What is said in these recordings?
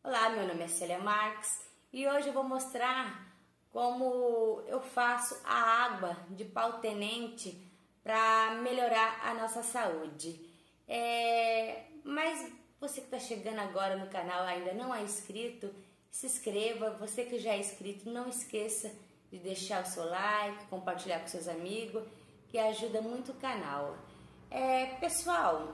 Olá, meu nome é Célia Marques e hoje eu vou mostrar como eu faço a água de pau-tenente para melhorar a nossa saúde. Mas você que está chegando agora no canal e ainda não é inscrito, se inscreva. Você que já é inscrito, não esqueça de deixar o seu like, compartilhar com seus amigos, que ajuda muito o canal. Pessoal,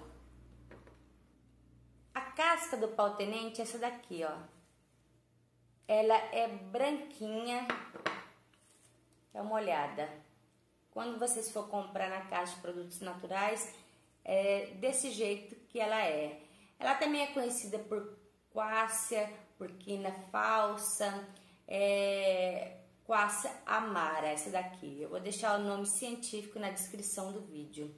a casca do pau-tenente é essa daqui, ó. Ela é branquinha. Dá uma olhada. Quando vocês for comprar na caixa de produtos naturais, é desse jeito que ela é. Ela também é conhecida por quassia, por quina falsa, quassia amara, essa daqui. Eu vou deixar o nome científico na descrição do vídeo.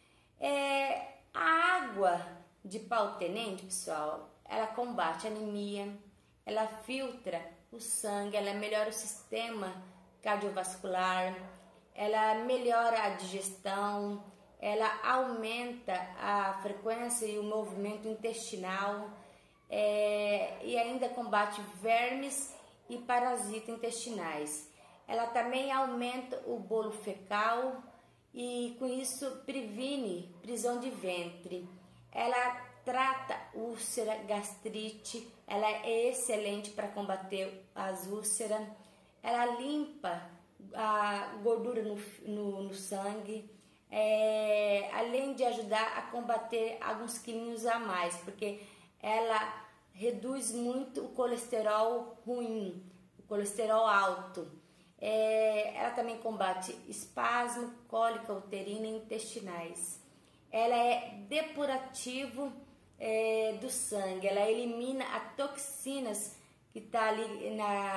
A água de pau-tenente, pessoal, ela combate a anemia, ela filtra o sangue, ela melhora o sistema cardiovascular, ela melhora a digestão, ela aumenta a frequência e o movimento intestinal, e ainda combate vermes e parasitas intestinais. Ela também aumenta o bolo fecal e com isso previne prisão de ventre. Ela trata úlcera, gastrite, ela é excelente para combater as úlceras, ela limpa a gordura no sangue, além de ajudar a combater alguns quilinhos a mais, porque ela reduz muito o colesterol ruim, o colesterol alto. Ela também combate espasmo, cólica uterina e intestinais. Ela é depurativo do sangue, ela elimina as toxinas que está ali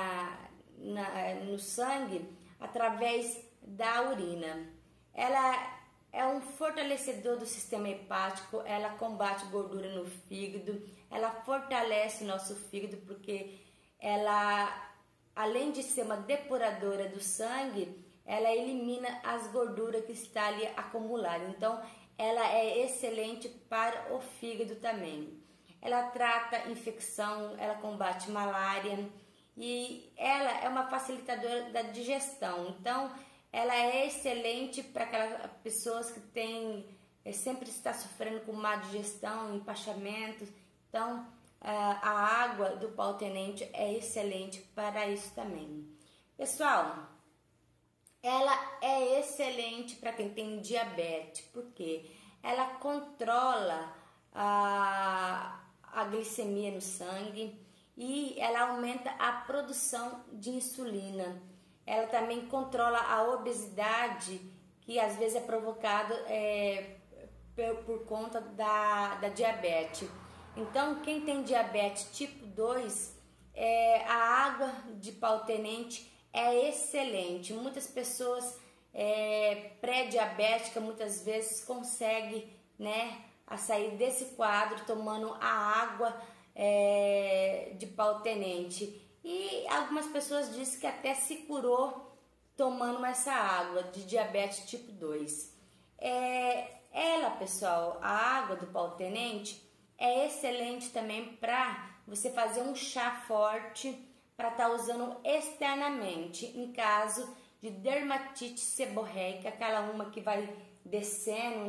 no sangue através da urina. Ela é um fortalecedor do sistema hepático, ela combate gordura no fígado, ela fortalece o nosso fígado porque ela, além de ser uma depuradora do sangue, ela elimina as gorduras que está ali acumuladas. Então, ela é excelente para o fígado também. Ela trata infecção, ela combate malária e ela é uma facilitadora da digestão. Então, ela é excelente para aquelas pessoas que têm, sempre está sofrendo com má digestão, empachamento. Então, a água do pau-tenente é excelente para isso também. Pessoal, ela é excelente para quem tem diabetes, porque ela controla a glicemia no sangue e ela aumenta a produção de insulina. Ela também controla a obesidade, que às vezes é provocada por conta da diabetes. Então, quem tem diabetes tipo 2, a água de pau-tenente é excelente. Muitas pessoas pré-diabéticas muitas vezes conseguem, a sair desse quadro tomando a água de pau-tenente. E algumas pessoas dizem que até se curou tomando essa água de diabetes tipo 2. Ela, pessoal, a água do pau-tenente é excelente também para você fazer um chá forte para estar usando externamente em caso de dermatite seborreica, aquela uma que vai descendo,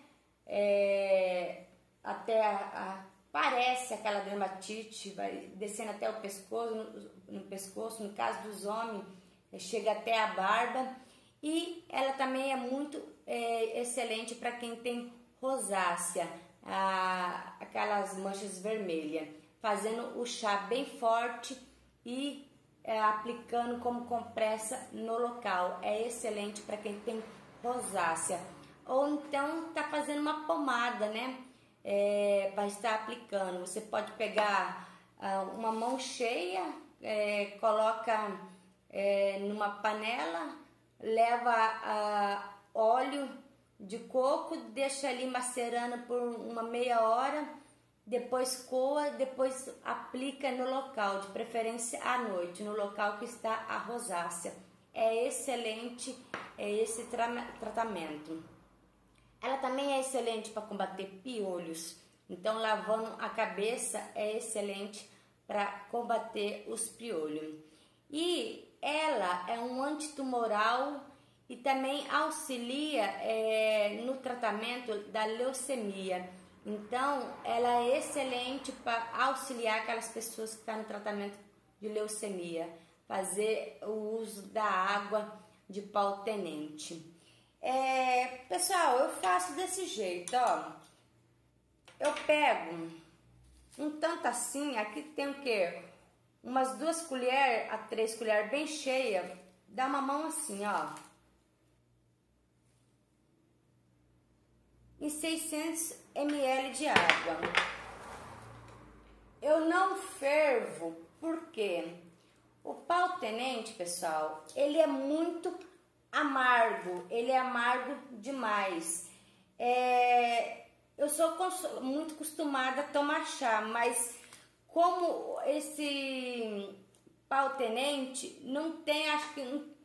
até parece aquela dermatite, vai descendo até o pescoço, no caso dos homens, chega até a barba. E ela também é muito excelente para quem tem rosácea, aquelas manchas vermelhas, fazendo o chá bem forte e aplicando como compressa no local. É excelente para quem tem rosácea. Ou então tá fazendo uma pomada, vai estar aplicando. Você pode pegar uma mão cheia, coloca numa panela, leva óleo de coco, deixa ali macerando por uma meia hora, depois coa, depois aplica no local, de preferência à noite, no local que está a rosácea. É excelente esse tratamento. Ela também é excelente para combater piolhos. Então, lavando a cabeça é excelente para combater os piolhos. E ela é um antitumoral e também auxilia no tratamento da leucemia. Então, ela é excelente para auxiliar aquelas pessoas que estão no tratamento de leucemia, fazer o uso da água de pau-tenente. Pessoal, eu faço desse jeito, ó. Eu pego um tanto assim, aqui tem o quê? Umas 2 colheres a 3 colheres bem cheia, dá uma mão assim, ó. Em 600 ml de água. Eu não fervo, porque o pau-tenente, pessoal, ele é muito amargo, ele é amargo demais. Eu sou muito acostumada a tomar chá, mas como esse pau-tenente não tem, acho que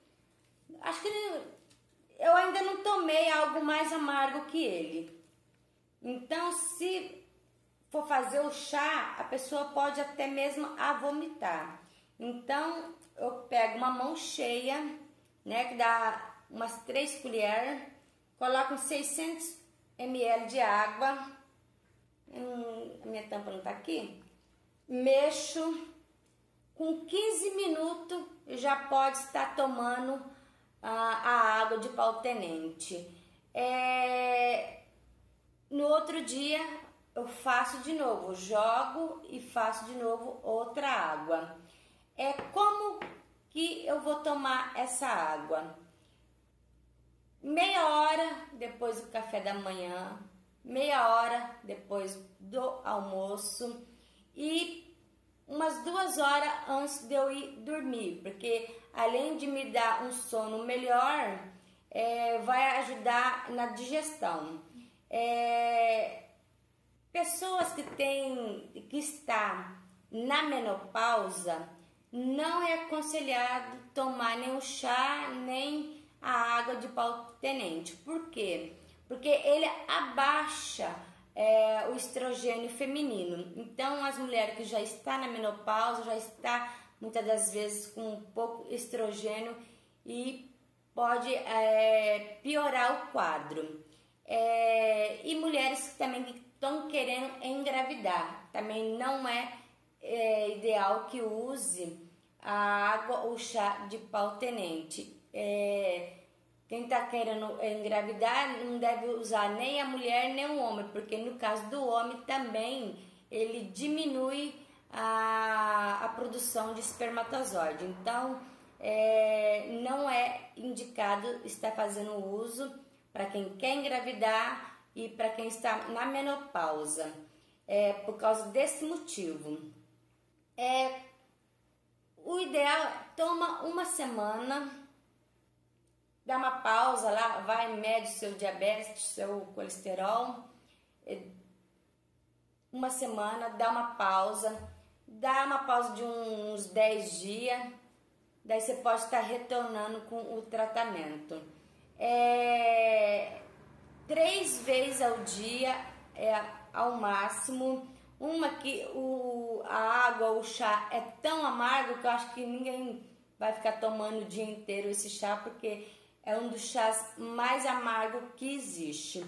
eu ainda não tomei algo mais amargo que ele. Então, se for fazer o chá, a pessoa pode até mesmo vomitar. Então, eu pego uma mão cheia, né, que dá umas 3 colheres, coloco 600 ml de água, a minha tampa não tá aqui, mexo, com 15 minutos já pode estar tomando a água de pau-tenente. No outro dia eu faço de novo, jogo e faço de novo outra água. Como que eu vou tomar essa água? Meia hora depois do café da manhã, meia hora depois do almoço e umas 2 horas antes de eu ir dormir, porque além de me dar um sono melhor, vai ajudar na digestão. Pessoas que está na menopausa, não é aconselhado tomar nem o chá, nem a água de pau-tenente. Por quê? Porque ele abaixa o estrogênio feminino. Então, as mulheres que já estão na menopausa, já está muitas das vezes com um pouco estrogênio e pode piorar o quadro. E mulheres que também estão querendo engravidar, também não é ideal que use a água ou chá de pau-tenente. Quem está querendo engravidar não deve usar nem a mulher nem o homem, porque no caso do homem também ele diminui a produção de espermatozoide. Então, não é indicado estar fazendo uso para quem quer engravidar e para quem está na menopausa, por causa desse motivo. O ideal é toma uma semana, dá uma pausa lá, vai mede seu diabetes, seu colesterol, uma semana, dá uma pausa de uns 10 dias, daí você pode estar retornando com o tratamento. 3 vezes ao dia ao máximo. Uma que a água, o chá é tão amargo que eu acho que ninguém vai ficar tomando o dia inteiro esse chá, porque é um dos chás mais amargos que existe.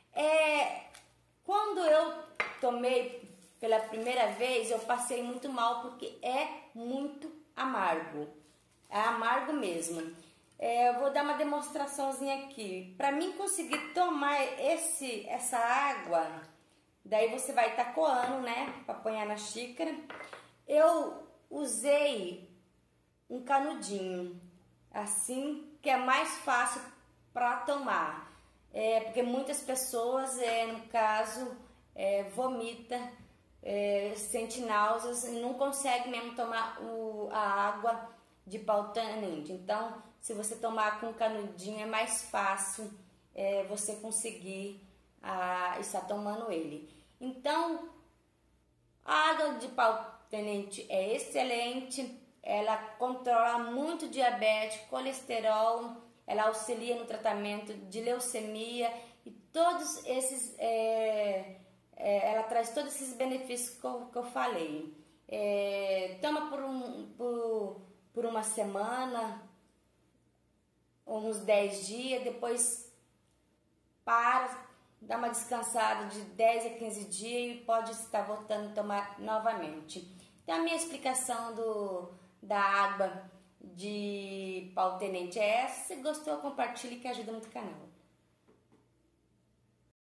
Quando eu tomei pela primeira vez, eu passei muito mal, porque é muito amargo. É amargo mesmo. Eu vou dar uma demonstraçãozinha aqui. Para mim conseguir tomar essa água, daí você vai estar coando, né? Para apanhar na xícara. Eu usei um canudinho, assim, que é mais fácil para tomar. Porque muitas pessoas, no caso, vomita, sente náuseas e não consegue mesmo tomar a água de pau-tenente. Então, se você tomar com canudinho, é mais fácil você conseguir estar tomando ele. Então, a água de pau-tenente é excelente, ela controla muito diabetes, colesterol, ela auxilia no tratamento de leucemia e todos esses, ela traz todos esses benefícios que eu falei. Toma por uma semana, uns 10 dias, depois para, dá uma descansada de 10 a 15 dias e pode estar voltando a tomar novamente. Então a minha explicação da água de pau tenente é essa. Se gostou, compartilhe que ajuda muito o canal.